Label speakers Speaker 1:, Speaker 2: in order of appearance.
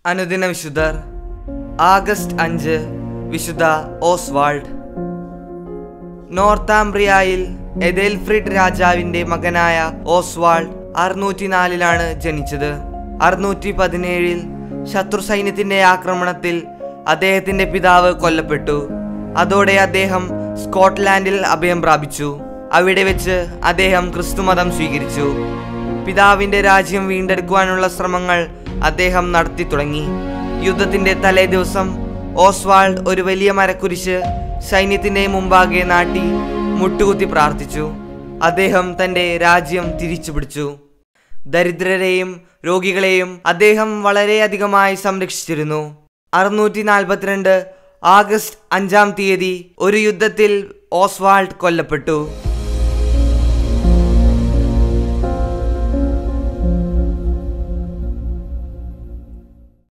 Speaker 1: അനുദിന വിശുദ്ധർ. ആഗസ്റ്റ് 5 വിശുദ്ധ ഓസ്വാൾഡ്. നോർത്താംബ്രിയയിൽ എദേൽഫ്രിഡ് രാജാവിന്റെ മകനായ ഓസ്വാൾഡ് 604 ജനിച്ചത്. 617 ശത്രു സൈന്യത്തിന്റെ ആക്രമണത്തിൽ അദ്ദേഹത്തിന്റെ പിതാവ് കൊല്ലപ്പെട്ടു. അതോടെ അദ്ദേഹം സ്കോട്ട്ലാൻഡിൽ അഭയം പ്രാപിച്ചു. അവിടെ വെച്ച് അദ്ദേഹം ക്രിസ്തുമതം സ്വീകരിച്ചു. പിതാവിന്റെ രാജ്യം വീണ്ടെടുക്കുവാനുള്ള ശ്രമങ്ങൾ അദ്ദേഹം നടത്തി തുടങ്ങി. യുദ്ധത്തിന്റെ തലേ ദിവസം ഓസ്വാൾഡ് ഒരു വലിയ മരക്കുരിശ് സൈന്യത്തിന്റെ മുമ്പാകെ നാട്ടി മുട്ടുകുത്തി പ്രാർത്ഥിച്ചു. അദ്ദേഹം തന്റെ രാജ്യം തിരിച്ചു പിടിച്ചു. ദരിദ്രരെയും രോഗികളെയും അദ്ദേഹം വളരെയധികമായി സംരക്ഷിച്ചിരുന്നു. 642 ആഗസ്റ്റ് 5 ഒരു യുദ്ധത്തിൽ ഓസ്വാൾഡ് കൊല്ലപ്പെട്ടു.